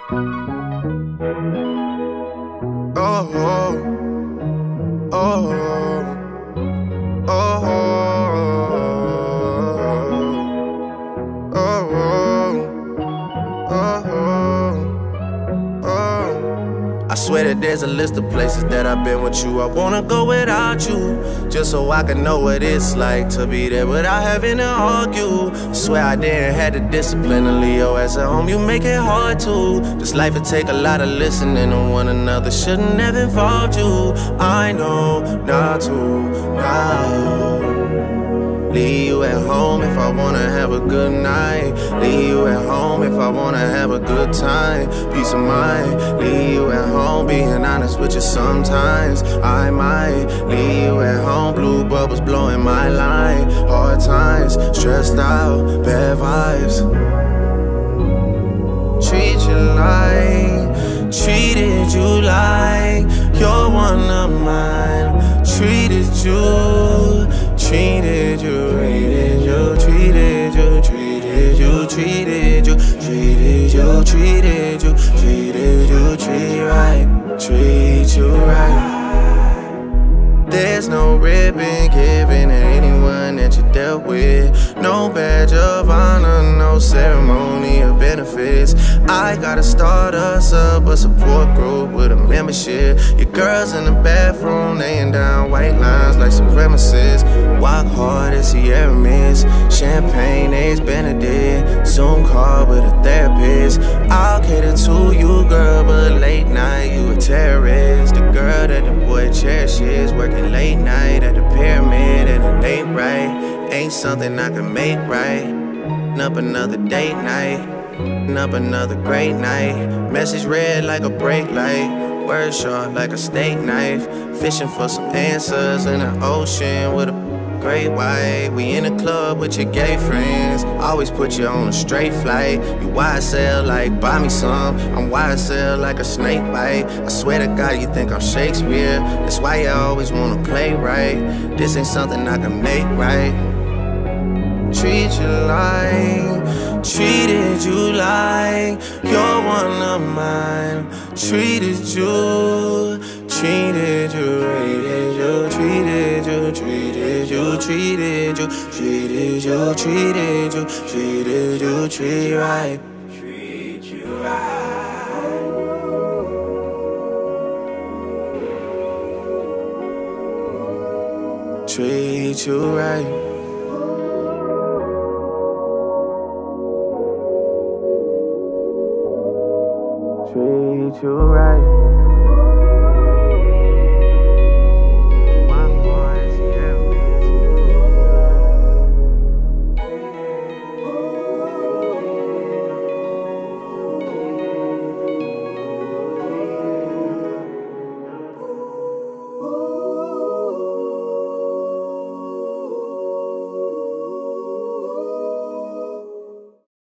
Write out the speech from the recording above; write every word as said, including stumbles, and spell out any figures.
Oh, oh, oh, oh, oh, oh, oh. I swear that there's a list of places that I've been with you. I wanna go without you, just so I can know what it's like to be there without having to argue. I swear I didn't have the discipline to leave your ass at home. You make it hard to. This life would take a lot of listening to one another. Shouldn't have involved you. I know not to now. Leave you at home if I wanna have a good night. Leave you at home if I wanna have a good time. Peace of mind. Leave you at home, being honest with you sometimes. I might leave you at home, blue bubbles blowing my line. Hard times, stressed out, bad vibes. Treat you like, treated you like you're one of mine. Treated you, treated you, treated you, treated you, treated you, treated you, treated you, treated you, treated you, treat right, treat you right. There's no ribbon given to anyone that you dealt with. No badge of honor, no ceremony of benefits. I gotta start us up a support group with a membership. Your girls in the bathroom laying down white lines like supremacists. Walk hard as Sierra Mist. Champagne, Ace Benedict. Zoom call with a therapist. I'll cater to you, girl, but late night you a terrorist. The girl that the boy cherishes, working late night at the pyramid and it ain't right. Ain't something I can make right. Up another date night, up another great night. Message read like a brake light, word sharp like a steak knife. Fishing for some answers in the ocean with a great white. We in a club with your gay friends. Always put you on a straight flight. You Y S L like buy me some. I'm Y S L like a snake bite. I swear to God you think I'm Shakespeare. That's why you always wanna play right. This ain't something I can make right. Treat you like, treated you like you're one of mine. Treated you, treated you, treated you, treated you, treated you, treated you, treated you, treated you, treated you, treat right, treat you right. Treat you right. Treat you right.